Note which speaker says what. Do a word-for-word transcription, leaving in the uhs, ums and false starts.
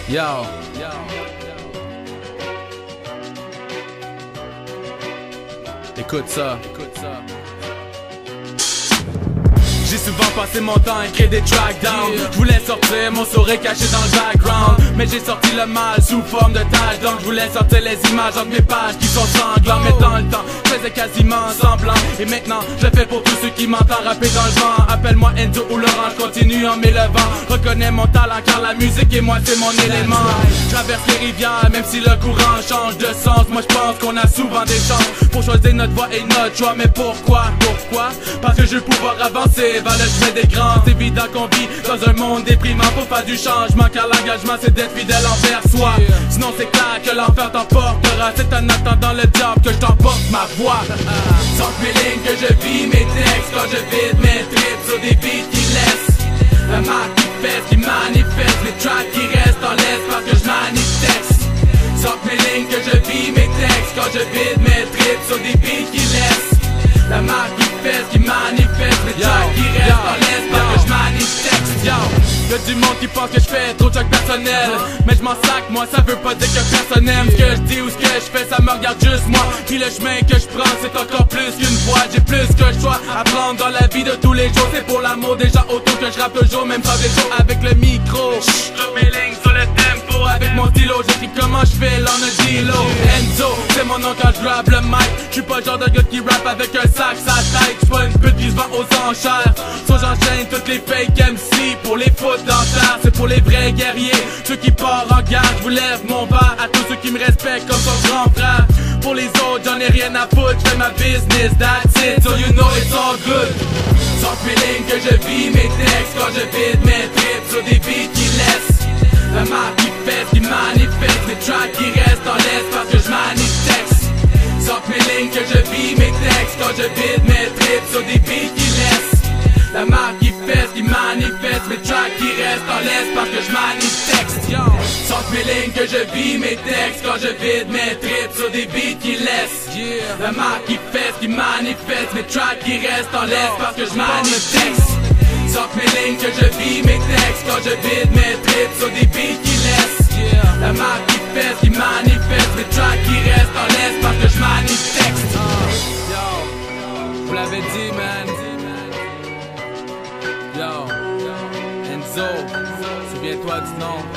Speaker 1: Yo. Écoute ça. Écoute ça. J'ai souvent passé mon temps à écrire des track down. yeah. Je voulais sortir mon sourire caché dans le background, mais j'ai sorti le mal sous forme de tâche. Donc je voulais sortir les images entre mes pages qui sont sanglantes. Mais dans le temps, je faisais quasiment semblant. Et maintenant, je le fais pour tous ceux qui m'entendent rapper dans le vent. Appelle-moi Enzo ou Laurent, je continue en m'élevant. Reconnais mon talent car la musique et moi c'est mon élément. Je traverse les rivières même si le courant change de sens. Moi je pense qu'on a souvent des chances pour choisir notre voie et notre choix. Mais pourquoi? Pourquoi? Parce que je veux pouvoir avancer vers le chemin des grands. C'est évident qu'on vit dans un monde déprimant. Pour faire du changement car l'engagement c'est d'être fidèle envers soi. Sinon c'est clair que l'enfer t'emportera. C'est en attendant le diable que je t'emporte ma voix. Sans mes lignes que je vis mes textes, quand je vide mes trips sur des beats qui laissent la marque qui pèse, qui manifeste. Les tracks qui restent en laisse parce que je manifeste. Sans mes lignes que je vis mes textes, quand je vide mes trips sur des beats qui laissent la marque qui pèse, qui manifeste. Les tracks qui restent en laisse parce que je manifeste. Yo. Y'a du monde qui pense que je fais trop de choc personnel, mais je m'en sac, moi ça veut pas dire que personne aime ce que je dis ou ce que je fais, ça me regarde juste moi. Puis le chemin que je prends c'est encore plus qu'une voie. J'ai plus que je dois apprendre dans la vie de tous les jours. C'est pour l'amour des gens autour que je rappe toujours, même sans défaut avec le micro. J'suis mes lignes sur le tempo avec mon stylo. J'écris comment je fais l'on a dit-lo. Enzo, c'est mon nom quand je rappe le mic. J'suis pas le genre de gars qui rappe avec un sac sa tête. J'suis pas une pute qui se vend aux enchères. So j'enchaîne toutes les fake M C pour les foutre dans terre. C'est pour les vrais guerriers, ceux qui partent en garde. Je vous lève mon verre à tous ceux qui me respectent comme son grand frère. Pour les autres j'en ai rien à foutre, j'fais ma business, that's it, so you know it's all good. Sans mes lignes que je vis mes textes, quand je vide mes trips sur des beats qui laissent la marque qui pèse, qui manifeste. Mes tracks qui restent en laisse parce que je manifeste. Sans mes lignes que je vis mes textes, quand je vide mes trips sur des beats qui laissent la marque qui pèse, qui manifeste. Mes tracks qui restent en laisse parce que je manifeste. Sans mes lignes que je vis mes textes, quand je vide mes trips sur des beats qui laissent la marque qui pèse, qui manifeste. Mes tracks qui restent en laisse parce que je manifeste. Sans mes lignes que je vis mes textes, quand je vide mes trips sur des beats qui laissent la marque qui pèse, qui manifeste. Mes tracks qui restent en laisse parce que je manifeste. Yo, vous l'avez dit man. Yo, Enzo, souviens-toi du nom.